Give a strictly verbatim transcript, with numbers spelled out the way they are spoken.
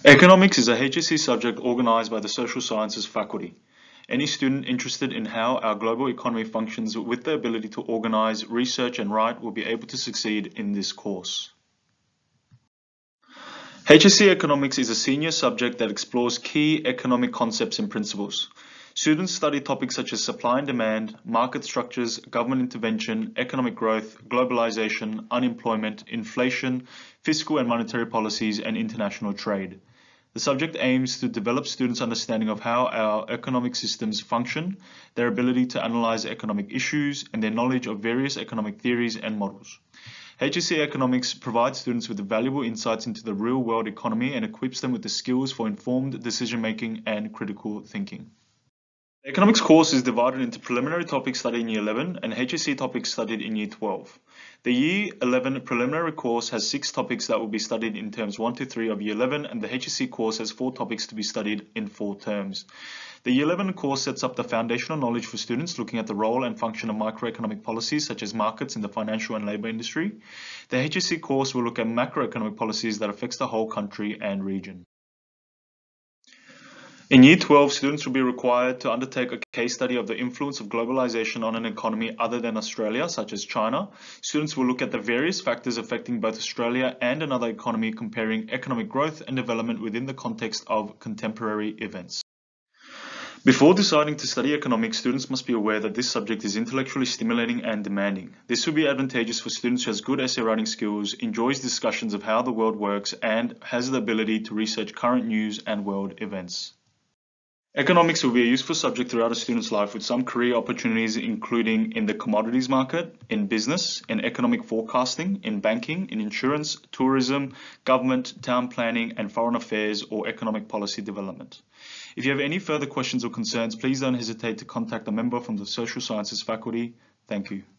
Economics is a H S C subject organized by the Social Sciences faculty. Any student interested in how our global economy functions with the ability to organize, research and write will be able to succeed in this course. H S C Economics is a senior subject that explores key economic concepts and principles. Students study topics such as supply and demand, market structures, government intervention, economic growth, globalization, unemployment, inflation, fiscal and monetary policies, and international trade. The subject aims to develop students' understanding of how our economic systems function, their ability to analyze economic issues, and their knowledge of various economic theories and models. H S C Economics provides students with valuable insights into the real-world economy and equips them with the skills for informed decision-making and critical thinking. The economics course is divided into preliminary topics studied in Year eleven and H S C topics studied in Year twelve. The Year eleven preliminary course has six topics that will be studied in terms one to three of Year eleven, and the H S C course has four topics to be studied in four terms. The Year eleven course sets up the foundational knowledge for students looking at the role and function of microeconomic policies such as markets in the financial and labor industry. The H S C course will look at macroeconomic policies that affects the whole country and region. In Year twelve, students will be required to undertake a case study of the influence of globalization on an economy other than Australia, such as China. Students will look at the various factors affecting both Australia and another economy, comparing economic growth and development within the context of contemporary events. Before deciding to study economics, students must be aware that this subject is intellectually stimulating and demanding. This will be advantageous for students who has good essay writing skills, enjoys discussions of how the world works, and has the ability to research current news and world events. Economics will be a useful subject throughout a student's life, with some career opportunities including in the commodities market, in business, in economic forecasting, in banking, in insurance, tourism, government, town planning, and foreign affairs or economic policy development. If you have any further questions or concerns, please don't hesitate to contact a member from the Social Sciences faculty. Thank you.